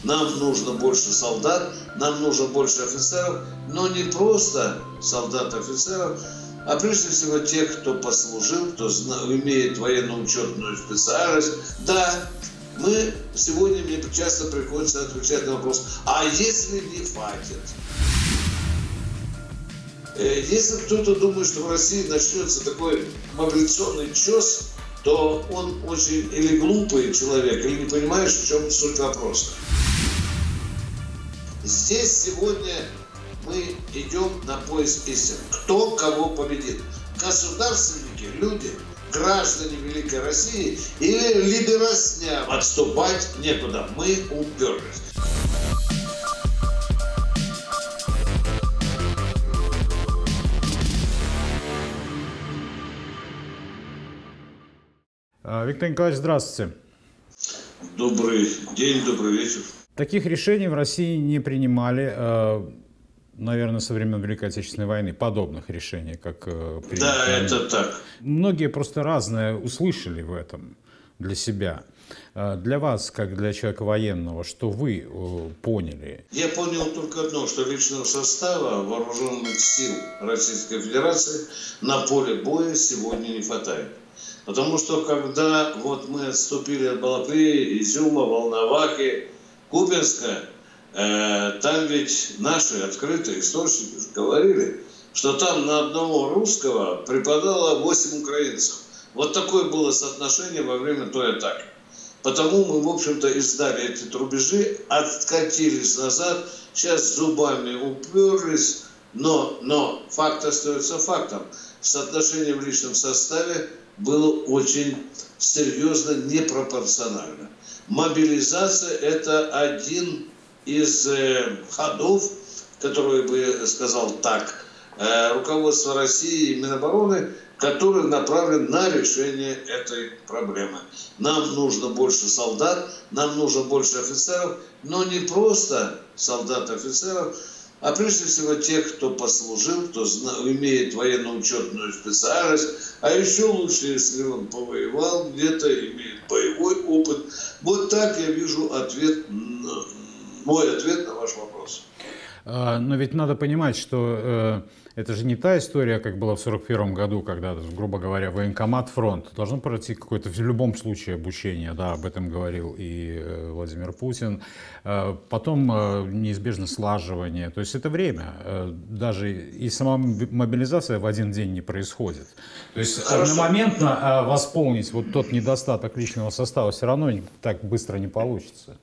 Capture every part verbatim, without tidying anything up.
Нам нужно больше солдат, нам нужно больше офицеров, но не просто солдат и офицеров, а прежде всего тех, кто послужил, кто имеет военно-учетную специальность. Да, мы сегодня, мне часто приходится отвечать на вопрос, а если не хватит? Если кто-то думает, что в России начнется такой мобилизационный чес, то он очень или глупый человек, или не понимает, в чем суть вопроса. Здесь сегодня мы идем на поиск истины. Кто кого победит? Государственники, люди, граждане Великой России или либерасня? Отступать некуда. Мы уперлись. Виктор Николаевич, здравствуйте. Добрый день, добрый вечер. Таких решений в России не принимали, наверное, со времен Великой Отечественной войны, подобных решений, как приняли. Да, это так. Многие просто разное услышали в этом для себя. Для вас, как для человека военного, что вы поняли? Я понял только одно, что личного состава вооруженных сил Российской Федерации на поле боя сегодня не хватает. Потому что когда вот мы отступили от Балаклеи, Изюма, Волновахи, Купянска, э, там ведь наши открытые источники говорили, что там на одного русского припадало восемь украинцев. Вот такое было соотношение во время той атаки. Потому мы, в общем-то, и сдали эти рубежи, откатились назад, сейчас зубами уперлись, но, но факт остается фактом. Соотношение в личном составе было очень серьезно непропорционально. Мобилизация – это один из э, ходов, который бы сказал так, э, руководство России и Минобороны, который направлен на решение этой проблемы. Нам нужно больше солдат, нам нужно больше офицеров, но не просто солдат и офицеров, а прежде всего тех, кто послужил, кто имеет военно-учетную специальность, а еще лучше, если он повоевал где-то, имеет боевой опыт. Вот так я вижу ответ, мой ответ на ваш вопрос. Но ведь надо понимать, что э, это же не та история, как было в сорок первом году, когда, грубо говоря, военкомат, фронт. Должно пройти какое-то в любом случае обучение, да, об этом говорил и э, Владимир Путин. Э, потом э, неизбежно слаживание. То есть это время. Э, даже и сама мобилизация в один день не происходит. То есть одномоментно э, восполнить вот тот недостаток личного состава все равно так быстро не получится.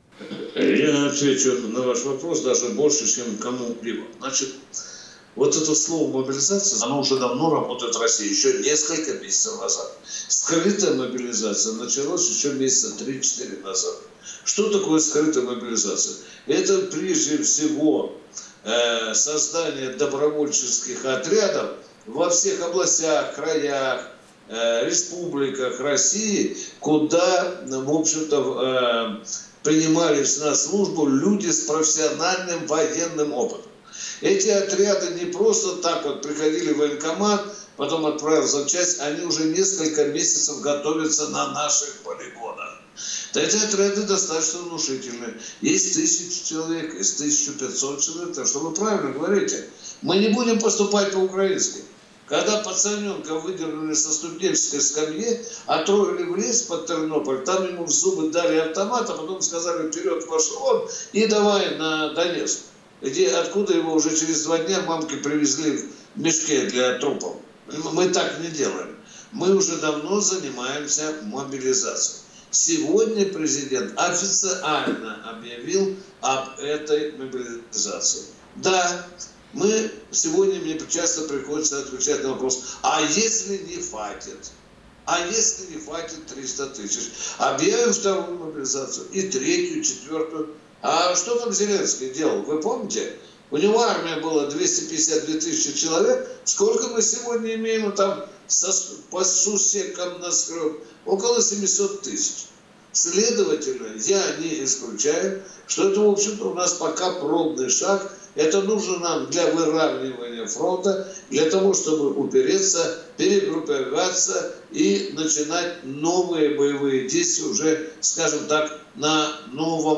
Я отвечу на ваш вопрос даже больше, чем кому-либо. Значит, вот это слово мобилизация, оно уже давно работает в России, еще несколько месяцев назад. Скрытая мобилизация началась еще месяца три-четыре назад. Что такое скрытая мобилизация? Это прежде всего э, создание добровольческих отрядов во всех областях, краях, э, республиках России, куда, в общем-то, э, принимались на службу люди с профессиональным военным опытом. Эти отряды не просто так вот приходили в военкомат, потом отправился в часть, они уже несколько месяцев готовятся на наших полигонах. Эти отряды достаточно внушительные. Есть тысяча человек, есть тысяча пятьсот человек, так что вы правильно говорите. Мы не будем поступать по-украински. Когда пацаненка выдернули со студенческой скамьи, отправили в лес под Тернополь, там ему в зубы дали автомат, а потом сказали вперед в эшелон и давай на Донецк, где, откуда его уже через два дня мамки привезли в мешке для трупов. Мы так не делаем. Мы уже давно занимаемся мобилизацией. Сегодня президент официально объявил об этой мобилизации. Да, мы сегодня, мне часто приходится отвечать на вопрос, а если не хватит? А если не хватит триста тысяч? Объявим вторую мобилизацию, и третью, четвертую. А что там Зеленский делал? Вы помните? У него армия была двести пятьдесят две тысячи человек. Сколько мы сегодня имеем там со, по сусекам наскреб? Около семисот тысяч. Следовательно, я не исключаю, что это, в общем-то, у нас пока пробный шаг. Это нужно нам для выравнивания фронта, для того, чтобы упереться, перегруппироваться и начинать новые боевые действия уже, скажем так, на новом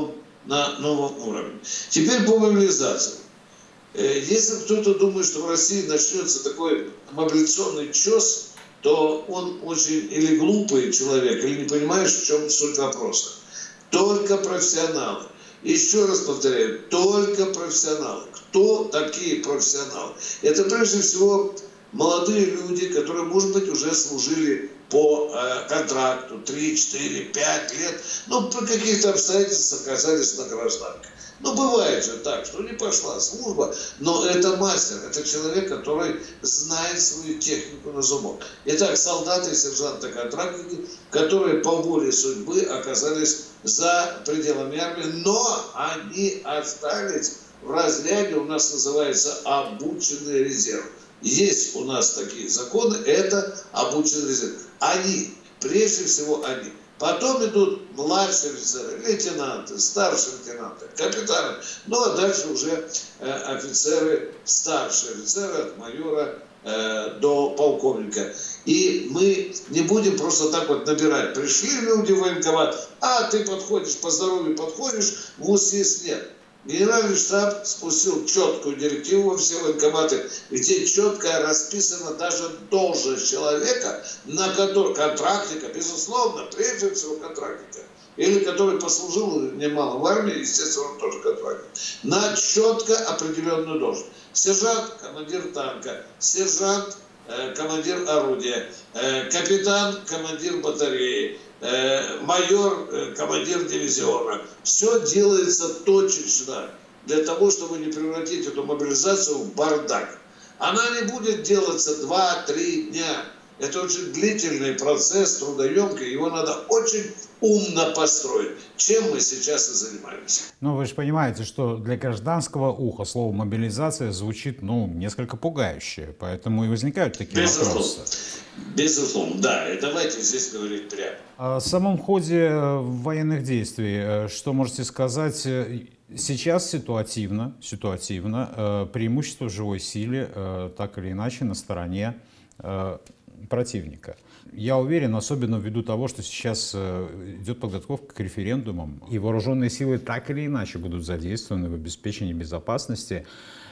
на новом уровне. Теперь по мобилизации. Если кто-то думает, что в России начнется такой мобилизационный чес, то он очень или глупый человек, или не понимает, в чем суть вопроса. Только профессионалы. Еще раз повторяю, только профессионалы. Кто такие профессионалы? Это прежде всего молодые люди, которые, может быть, уже служили по э, контракту три, четыре, пять лет, но по каких-то обстоятельствах оказались на гражданке. Ну, бывает же так, что не пошла служба, но это мастер, это человек, который знает свою технику на зубок. Итак, солдаты и сержанты-контрактники, которые по воле судьбы оказались за пределами армии, но они остались в разряде, у нас называется обученный резерв. Есть у нас такие законы, это обученный резерв. Они, прежде всего они. Потом идут младшие офицеры, лейтенанты, старшие лейтенанты, капитаны. Ну а дальше уже э, офицеры, старшие офицеры от майора э, до полковника. И мы не будем просто так вот набирать. Пришли люди в военкомат, а ты подходишь, по здоровью подходишь, вуз есть нет. Генеральный штаб спустил четкую директиву во все военкоматы, где четко расписана даже должность человека, на который, контрактника, безусловно, прежде всего контрактника, или который послужил немало в армии, естественно, он тоже контрактник, на четко определенную должность. Сержант, командир танка, сержант, э, командир орудия, э, капитан, командир батареи, майор, командир дивизиона. Все делается точечно для того, чтобы не превратить эту мобилизацию в бардак. Она не будет делаться два-три дня. Это очень длительный процесс, трудоемкий, его надо очень умно построить, чем мы сейчас и занимаемся. Но вы же понимаете, что для гражданского уха слово «мобилизация» звучит, ну, несколько пугающе, поэтому и возникают такие Безусловно. вопросы. Безусловно, да, и давайте здесь говорить прямо. О самом ходе военных действий, что можете сказать? Сейчас ситуативно, ситуативно преимущество в живой силе так или иначе на стороне противника. Я уверен, особенно ввиду того, что сейчас идет подготовка к референдумам, и вооруженные силы так или иначе будут задействованы в обеспечении безопасности,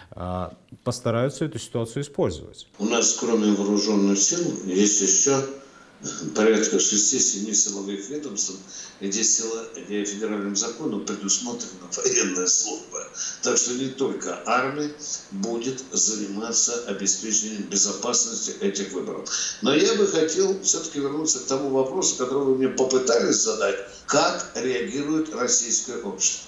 постараются эту ситуацию использовать. У нас, кроме вооруженных сил, есть еще порядка шести-семи силовых ведомств, где, сила, где федеральным законом предусмотрена военная служба. Так что не только армия будет заниматься обеспечением безопасности этих выборов. Но я бы хотел все-таки вернуться к тому вопросу, который вы мне попытались задать, как реагирует российское общество.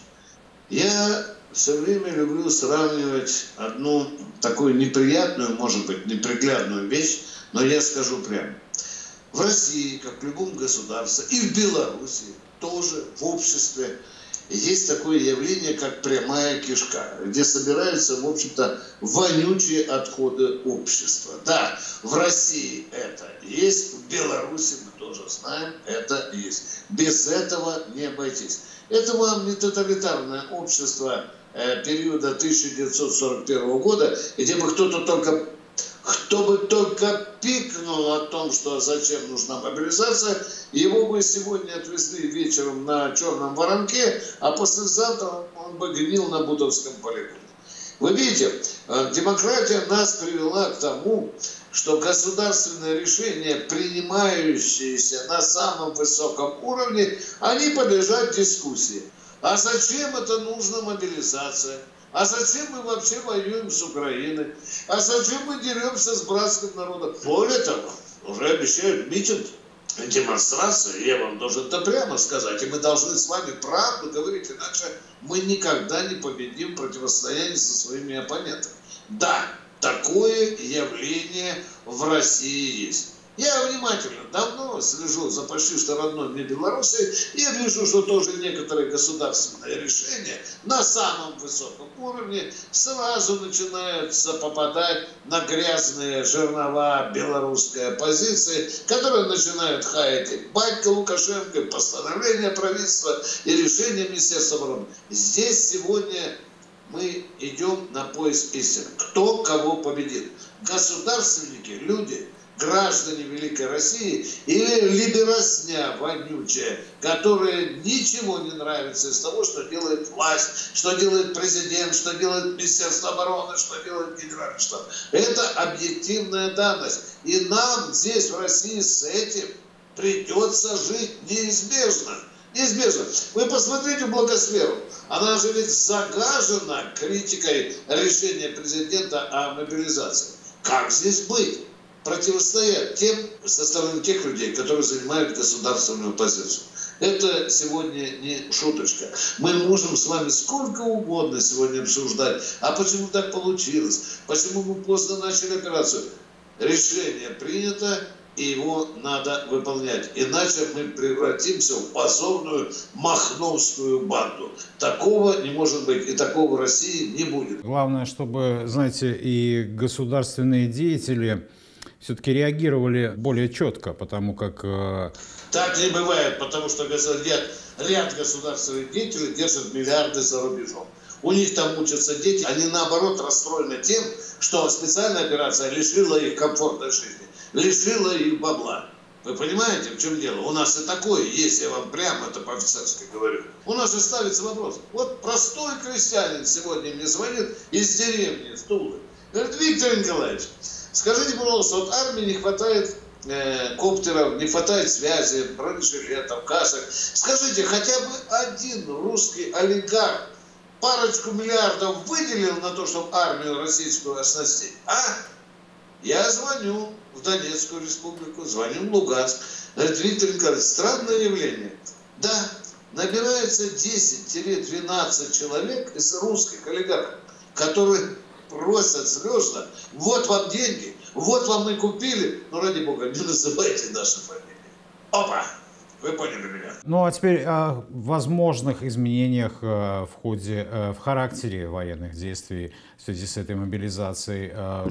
Я все время люблю сравнивать одну такую неприятную, может быть, неприглядную вещь, но я скажу прямо. В России, как в любом государстве, и в Беларуси тоже в обществе есть такое явление, как прямая кишка, где собираются, в общем-то, вонючие отходы общества. Да, в России это есть, в Беларуси мы тоже знаем, это есть. Без этого не обойтись. Это вам не тоталитарное общество э, периода тысяча девятьсот сорок первого года, где бы кто-то только... Кто бы только пикнул о том, что зачем нужна мобилизация, его бы сегодня отвезли вечером на черном воронке, а послезавтра он бы гнил на Бутовском полигоне. Вы видите, демократия нас привела к тому, что государственные решения, принимающиеся на самом высоком уровне, они подлежат дискуссии. А зачем это нужна мобилизация? А зачем мы вообще воюем с Украиной? А зачем мы деремся с братским народом? Более того, уже обещают митинг, демонстрации. Я вам должен это прямо сказать. И мы должны с вами правду говорить, иначе мы никогда не победим в противостоянии со своими оппонентами. Да, такое явление в России есть. Я внимательно, давно слежу за почти что родной мне Белоруссией, и я вижу, что тоже некоторые государственные решения на самом высоком уровне сразу начинают попадать на грязные жернова белорусской оппозиции, которые начинают хаять и батька Лукашенко, и постановления правительства, и решения Министерства обороны. Здесь сегодня мы идем на поиск истины. Кто кого победит? Государственники, люди, граждане Великой России или либерасня вонючая, которая ничего не нравится из того, что делает власть, что делает президент, что делает Министерство обороны, что делает Генеральный штаб. Это объективная данность. И нам здесь, в России, с этим придется жить неизбежно. Неизбежно. Вы посмотрите благосферу. Она же ведь загажена критикой решения президента о мобилизации. Как здесь быть? Противостоять тем, со стороны тех людей, которые занимают государственную позицию. Это сегодня не шуточка. Мы можем с вами сколько угодно сегодня обсуждать. А почему так получилось? Почему мы поздно начали операцию? Решение принято, и его надо выполнять. Иначе мы превратимся в позорную махновскую банду. Такого не может быть, и такого в России не будет. Главное, чтобы, знаете, и государственные деятели все-таки реагировали более четко, потому как... Так не бывает, потому что ряд, ряд государственных деятелей держат миллиарды за рубежом. У них там учатся дети, они наоборот расстроены тем, что специальная операция лишила их комфортной жизни, лишила их бабла. Вы понимаете, в чем дело? У нас и такое есть, я вам прямо это по-офицерски говорю. У нас же ставится вопрос. Вот простой крестьянин сегодня мне звонит из деревни, с Тулы. Говорит: Виктор Николаевич, скажите, пожалуйста, вот армии не хватает э, коптеров, не хватает связи, бронежилетов, касок. Скажите, хотя бы один русский олигарх парочку миллиардов выделил на то, чтобы армию российскую оснастить? А? Я звоню в Донецкую республику, звоню в Луганск. Говорит: Виктор Николаевич, странное явление. Да, набирается десять-двенадцать человек из русских олигархов, которые просят слезно: вот вам деньги, вот вам мы купили, но ради бога, не называйте наши фамилии. Опа! Вы поняли меня. Ну а теперь о возможных изменениях в ходе, в характере военных действий в связи с этой мобилизацией.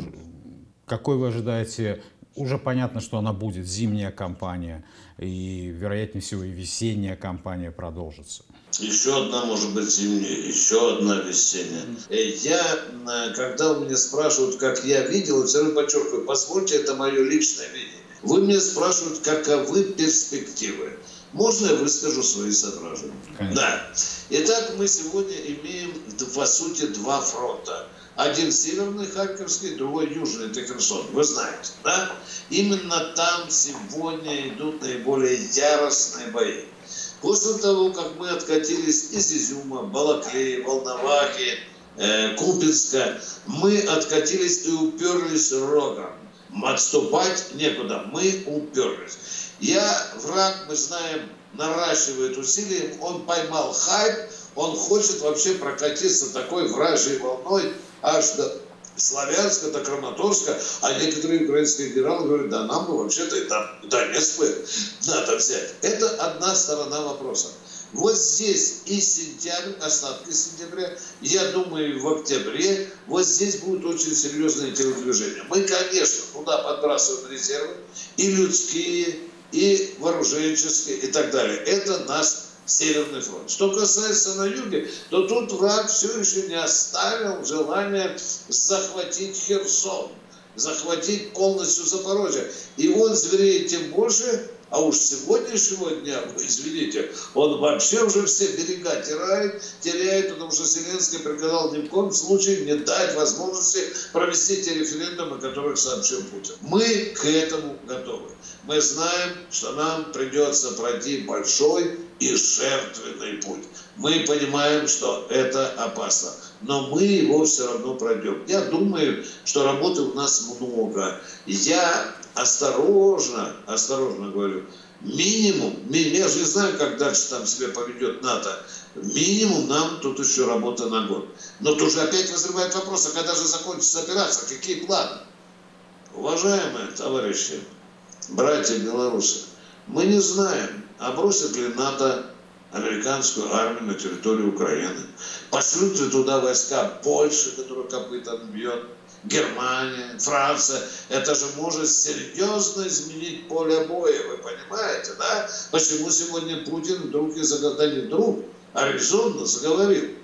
Какой вы ожидаете? Уже понятно, что она будет, зимняя кампания, и, вероятнее всего, и весенняя кампания продолжится. Еще одна, может быть, зимняя, еще одна весенняя. Я, когда у меня спрашивают, как я видел, все равно подчеркиваю, позвольте, это мое личное видение. Вы меня спрашивают, каковы перспективы. Можно я выскажу свои соображения? Конечно. Да. Итак, мы сегодня имеем, по сути, два фронта. Один северный, Харьковский, другой южный, это Херсон. Вы знаете, да? Именно там сегодня идут наиболее яростные бои. После того, как мы откатились из Изюма, Балаклеи, Волновахи, э, Купинска, мы откатились и уперлись рогом. Отступать некуда, мы уперлись. Я, враг, мы знаем, наращивает усилия, он поймал хайп, он хочет вообще прокатиться такой вражьей волной аж до Славянска, до Краматорска, а некоторые украинские генералы говорят: да нам бы вообще-то и там Донецк надо взять. Это одна сторона вопроса. Вот здесь и сентябрь, остатки сентября, я думаю, в октябре, вот здесь будут очень серьезные телодвижения. Мы, конечно, туда подбрасываем резервы, и людские, и вооруженческие, и так далее. Это наш Северный фронт. Что касается на юге, то тут враг все еще не оставил желания захватить Херсон, захватить полностью Запорожье. И он звереет тем больше, а уж с сегодняшнего дня, извините, он вообще уже все берега теряет, теряет, потому что Зеленский приказал ни в коем случае не дать возможности провести те референдумы, о которых сообщил Путин. Мы к этому готовы. Мы знаем, что нам придется пройти большой и жертвенный путь. Мы понимаем, что это опасно, но мы его все равно пройдем. Я думаю, что работы у нас много. Я осторожно, осторожно говорю, минимум, я же не знаю, как дальше там себя поведет НАТО, минимум нам тут еще работа на год. Но тут же опять вызревает вопрос: а когда же закончится операция, какие планы? Уважаемые товарищи, братья белорусы, мы не знаем, а бросит ли НАТО американскую армию на территорию Украины, пошлют ли туда войска Польши, которая копытом бьет, Германия, Франция. Это же может серьезно изменить поле боя, вы понимаете, да? Почему сегодня Путин вдруг и заговорил, не вдруг, а резонно заговорил,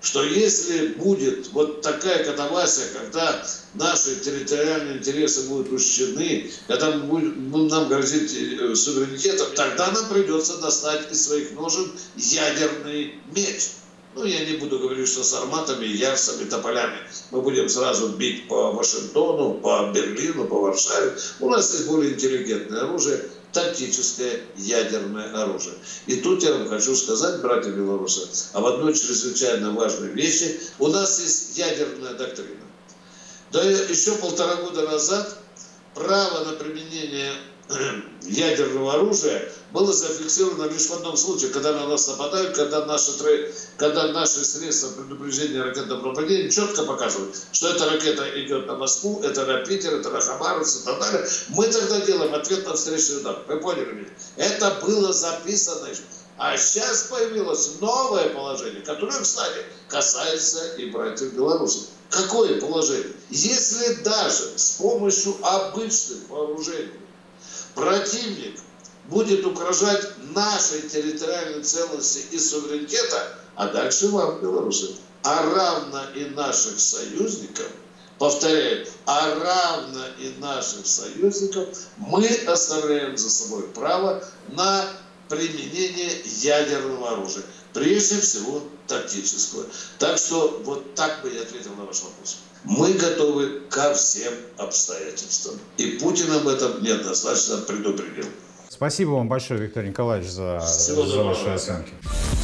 что если будет вот такая катавасия, когда наши территориальные интересы будут ущемлены, когда мы будем, нам грозит суверенитетом, тогда нам придется достать из своих ножен ядерный меч. Ну, я не буду говорить, что с арматами, ярсами, тополями. Мы будем сразу бить по Вашингтону, по Берлину, по Варшаве. У нас есть более интеллигентное оружие, тактическое ядерное оружие. И тут я вам хочу сказать, братья белорусы, об одной чрезвычайно важной вещи. У нас есть ядерная доктрина. Да еще полтора года назад право на применение ядерного оружия было зафиксировано лишь в одном случае, когда на нас нападают, когда наши, когда наши средства предупреждения ракетного нападения четко показывают, что эта ракета идет на Москву, это на Питер, это на Хабаровск и так далее. Мы тогда делаем ответ на встречный удар. Вы поняли меня? Это было записано. А сейчас появилось новое положение, которое, кстати, касается и братьев белорусов. Какое положение? Если даже с помощью обычных вооружений противник будет угрожать нашей территориальной целостности и суверенитета, а дальше вам, белорусы, а равно и наших союзников, повторяю, а равно и наших союзников, мы оставляем за собой право на применение ядерного оружия, прежде всего тактического. Так что вот так бы я ответил на ваш вопрос. Мы готовы ко всем обстоятельствам. И Путин об этом неоднозначно предупредил. Спасибо вам большое, Виктор Николаевич, за, за ваши оценки.